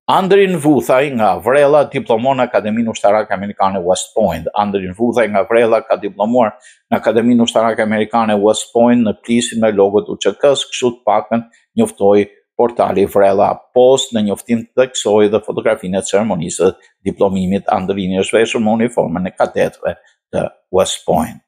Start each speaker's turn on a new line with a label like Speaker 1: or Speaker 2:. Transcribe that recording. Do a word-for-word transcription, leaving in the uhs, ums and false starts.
Speaker 1: Andrin Vuthaj nga Vrella diplomon në Akademinë Ushtarake Amerikane West Point. Andrin Vuthaj nga Vrella ka diplomuar në Akademinë Ushtarake Amerikane West Point në Prisin me logot U Q K-s, kështu të paktën njoftoi portali Vrella Post. Në njoftim të theksoi dhe fotografinë e ceremonisë së diplomimit. Andrini është veshur me uniformën e kadetëve të West Point.